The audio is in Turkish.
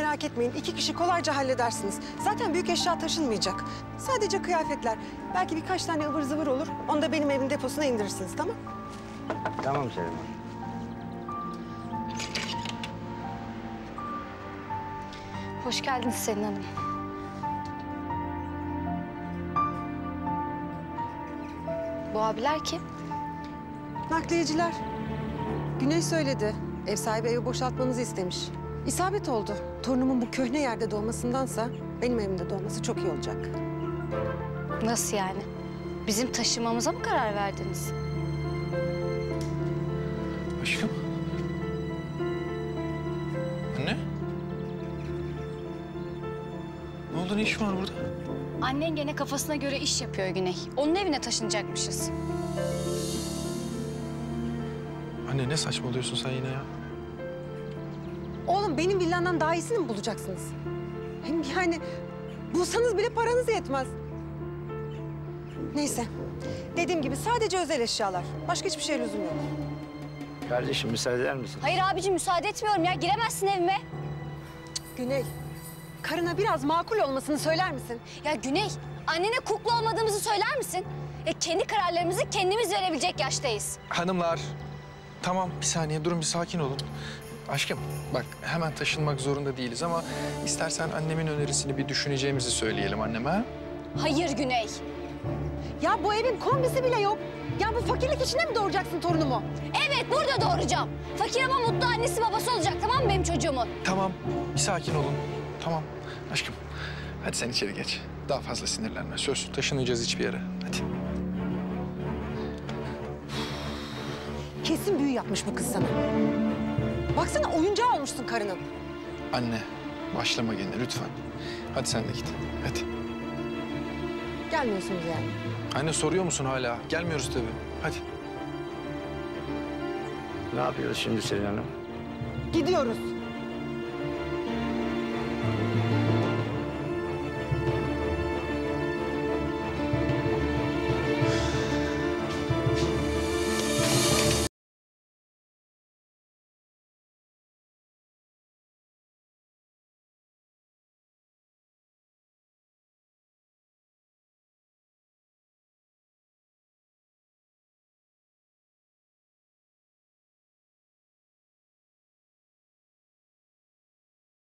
merak etmeyin. 2 kişi kolayca halledersiniz. Zaten büyük eşya taşınmayacak. Sadece kıyafetler. Belki birkaç tane ıvır zıvır olur. Onu da benim evin deposuna indirirsiniz, tamam? Tamam Selim Hanım. Hoş geldiniz Selin Hanım. Bu abiler kim? Nakliyeciler. Güney söyledi. Ev sahibi evi boşaltmanızı istemiş. İsabet oldu. Torunumun bu köhne yerde doğmasındansa benim evimde doğması çok iyi olacak. Nasıl yani? Bizim taşınmamıza mı karar verdiniz? Aşkım. Anne. Ne oldu, ne iş var burada? Annen gene kafasına göre iş yapıyor Güney. Onun evine taşınacakmışız. Anne ne saçmalıyorsun sen yine ya? Oğlum benim villamdan daha iyisini mi bulacaksınız? Hem yani bulsanız bile paranız yetmez. Neyse. Dediğim gibi sadece özel eşyalar. Başka hiçbir şeye lüzum yok. Kardeşim müsaade eder misin? Hayır abicim müsaade etmiyorum ya. Giremezsin evime. Güney, karına biraz makul olmasını söyler misin? Ya Güney, annene kukla olmadığımızı söyler misin? Kendi kararlarımızı kendimiz verebilecek yaştayız. Hanımlar. Tamam bir saniye durun, bir sakin olun. Aşkım bak hemen taşınmak zorunda değiliz ama istersen annemin önerisini bir düşüneceğimizi söyleyelim anneme, ha? Hayır Güney. Ya bu evin kombisi bile yok. Ya bu fakirlik içinde mi doğuracaksın torunumu? Evet burada doğuracağım. Fakir ama mutlu annesi babası olacak, tamam mı benim çocuğumun? Tamam bir sakin olun. Tamam aşkım hadi sen içeri geç. Daha fazla sinirlenme. Söz taşınacağız hiçbir yere. Hadi. Kesin büyü yapmış bu kız sana. Baksana oyuncağı olmuşsun karının. Anne başlama gene lütfen. Hadi sen de git. Hadi. Gelmiyorsunuz yani. Anne soruyor musun hala? Gelmiyoruz tabii. Hadi. Ne yapıyoruz şimdi Selin Hanım? Gidiyoruz.